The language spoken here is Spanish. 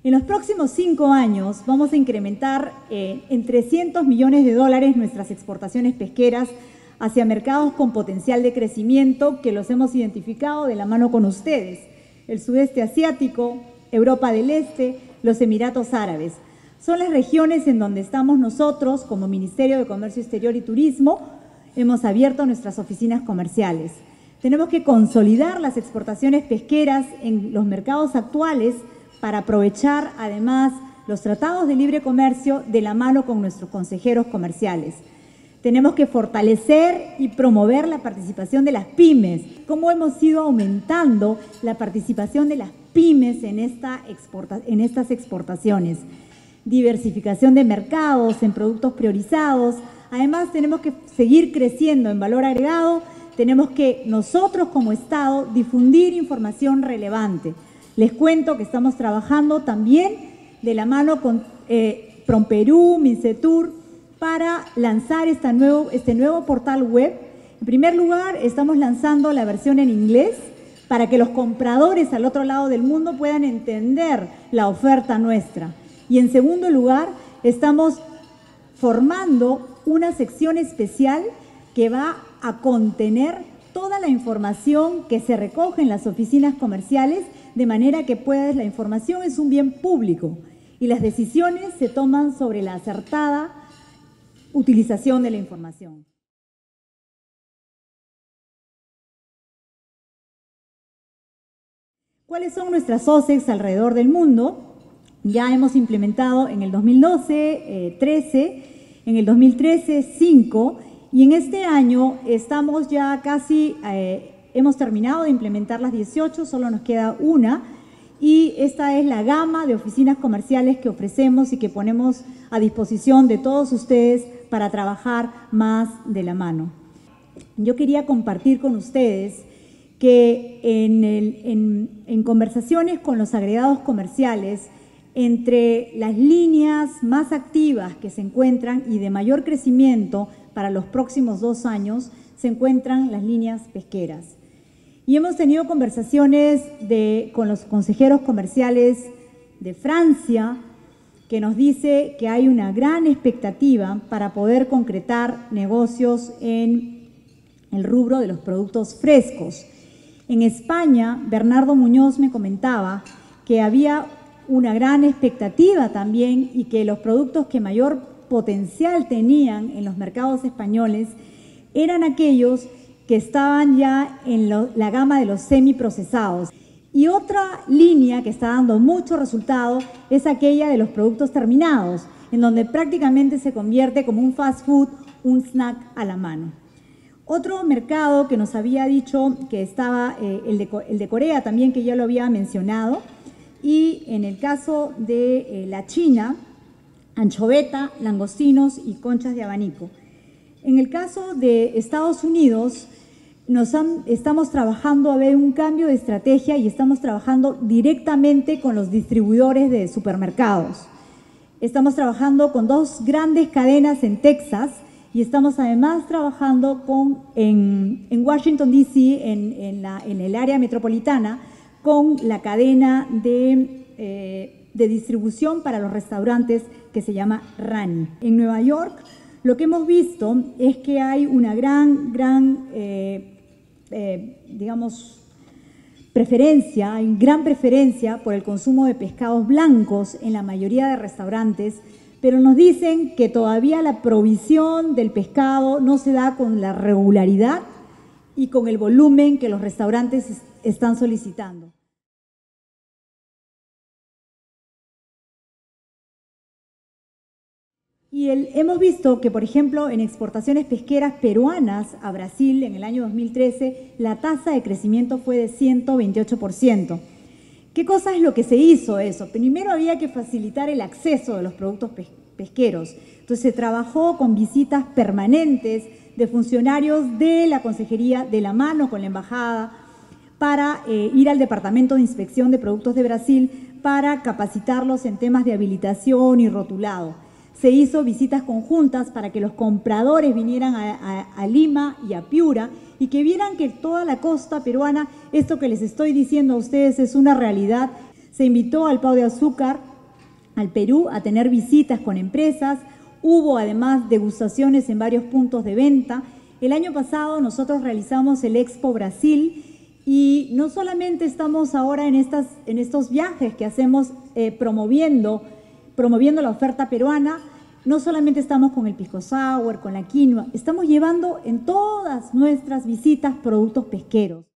En los próximos 5 años vamos a incrementar en $300 millones nuestras exportaciones pesqueras hacia mercados con potencial de crecimiento que los hemos identificado de la mano con ustedes: el sudeste asiático, Europa del Este, los Emiratos Árabes. Son las regiones en donde estamos nosotros, como Ministerio de Comercio Exterior y Turismo, hemos abierto nuestras oficinas comerciales. Tenemos que consolidar las exportaciones pesqueras en los mercados actuales para aprovechar además los tratados de libre comercio de la mano con nuestros consejeros comerciales. Tenemos que fortalecer y promover la participación de las pymes. ¿Cómo hemos ido aumentando la participación de las pymes en estas exportaciones? Diversificación de mercados en productos priorizados. Además, tenemos que seguir creciendo en valor agregado. Tenemos que nosotros como Estado difundir información relevante. Les cuento que estamos trabajando también de la mano con PROMPERÚ, MINCETUR, para lanzar este nuevo portal web. En primer lugar, estamos lanzando la versión en inglés para que los compradores al otro lado del mundo puedan entender la oferta nuestra. Y en segundo lugar, estamos formando una sección especial que va a contener toda la información que se recoge en las oficinas comerciales, de manera que la información es un bien público y las decisiones se toman sobre la acertada utilización de la información. ¿Cuáles son nuestras OCEX alrededor del mundo? Ya hemos implementado en el 2012, 13, en el 2013, 5, y en este año estamos ya casi, hemos terminado de implementar las 18, solo nos queda una, y esta es la gama de oficinas comerciales que ofrecemos y que ponemos a disposición de todos ustedes para trabajar más de la mano. Yo quería compartir con ustedes que en conversaciones con los agregados comerciales, entre las líneas más activas que se encuentran y de mayor crecimiento para los próximos 2 años, se encuentran las líneas pesqueras. Y hemos tenido conversaciones con los consejeros comerciales de Francia, que nos dice que hay una gran expectativa para poder concretar negocios en el rubro de los productos frescos. En España, Bernardo Muñoz me comentaba que había una gran expectativa también y que los productos que mayor potencial tenían en los mercados españoles eran aquellos que estaban ya en la gama de los semiprocesados. Y otra línea que está dando mucho resultado es aquella de los productos terminados, en donde prácticamente se convierte como un fast food, un snack a la mano. Otro mercado que nos había dicho que estaba el de Corea también, que ya lo había mencionado, y en el caso de la China, anchoveta, langostinos y conchas de abanico. En el caso de Estados Unidos, estamos trabajando a ver un cambio de estrategia y estamos trabajando directamente con los distribuidores de supermercados. Estamos trabajando con 2 grandes cadenas en Texas y estamos además trabajando en Washington, D.C., en el área metropolitana, con la cadena de distribución para los restaurantes que se llama Rani. En Nueva York, lo que hemos visto es que hay una gran preferencia por el consumo de pescados blancos en la mayoría de restaurantes, pero nos dicen que todavía la provisión del pescado no se da con la regularidad y con el volumen que los restaurantes están solicitando. Y hemos visto que, por ejemplo, en exportaciones pesqueras peruanas a Brasil en el año 2013, la tasa de crecimiento fue de 128%. ¿Qué cosa es lo que se hizo eso? Primero había que facilitar el acceso de los productos pesqueros. Entonces se trabajó con visitas permanentes de funcionarios de la Consejería, de la mano con la Embajada, para ir al Departamento de Inspección de Productos de Brasil para capacitarlos en temas de habilitación y rotulado. Se hizo visitas conjuntas para que los compradores vinieran a Lima y a Piura y que vieran que toda la costa peruana, esto que les estoy diciendo a ustedes es una realidad. Se invitó al Pau de Azúcar al Perú a tener visitas con empresas. Hubo además degustaciones en varios puntos de venta. El año pasado nosotros realizamos el Expo Brasil y no solamente estamos ahora en estos viajes que hacemos promoviendo la oferta peruana, no solamente estamos con el pisco sour, con la quinoa, estamos llevando en todas nuestras visitas productos pesqueros.